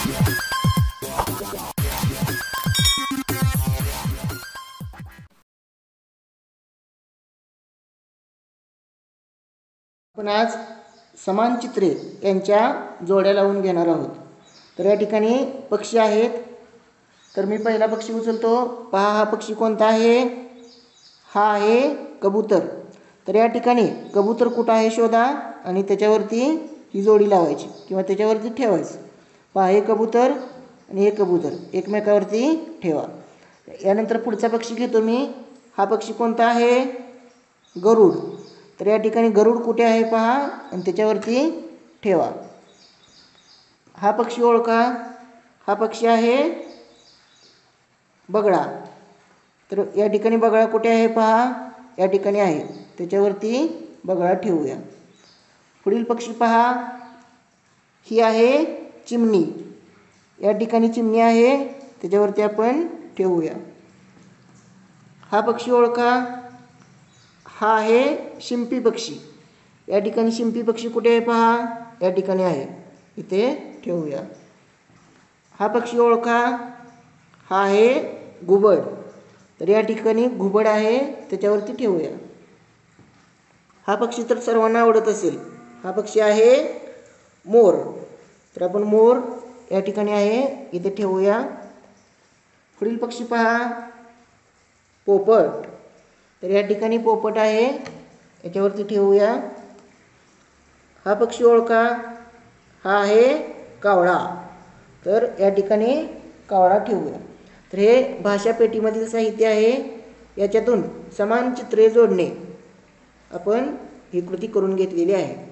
आपण आज समान चित्रे यांच्या जोड्या लावून घेणार आहोत। तर या ठिकाणी पक्षी आहेत। तर मी पहिला पक्षी उचलतो। पहा हा पक्षी कोणता आहे? हा आहे कबूतर। तर या ठिकाणी कबूतर कुठं आहे शोधा आणि त्याच्यावरती ही जोडी लावायची किंवा त्याच्यावरती ठेवायचं। पहा हे कबूतर आणि हे कबूतर एकमेकावरती ठेवा। यानंतर पुढचा पक्षी घेतो मी। हा पक्षी कोणता आहे? गरुड। तर या ठिकाणी गरुड कुठे आहे पहा आणि त्याच्यावरती ठेवा। हा पक्षी ओळखा। हा पक्षी आहे बगळा। तर या ठिकाणी बगळा कुठे आहे पहा, या ठिकाणी आहे, त्याच्यावरती बगळा ठेवूया। पुढील पक्षी पहा, ही आहे चिमणी। या ठिकाणी चिमणी आहे, त्याच्यावरती आपण ठेवूया। हा पक्षी ओळखा। हा आहे शिंपी पक्षी। या ठिकाणी शिंपी पक्षी कुठे आहे पहा, या ठिकाणी आहे, इथे ठेवूया। हा पक्षी ओळखा। हा आहे घुबड। तर या ठिकाणी घुबड आहे, त्याच्यावरती ठेवूया। हा पक्षी तर सर्वांना आवडत असेल। हा पक्षी आहे मोर। तर आपण मोर या ठिकाणी आहे, इथे ठेवूया। पुढील पक्षी पहा, पोपट। तर या ठिकाणी पोपट आहे, याच्यावरती ठेवूया। हा पक्षी ओळखा। हा आहे कावळा। तर या ठिकाणी कावळा ठेवूया। तर हे भाषा पेटीमधील साहित्य आहे। याच्यातून समान चित्रे जोडणे आपण ही कृती करून घेतलेली आहे।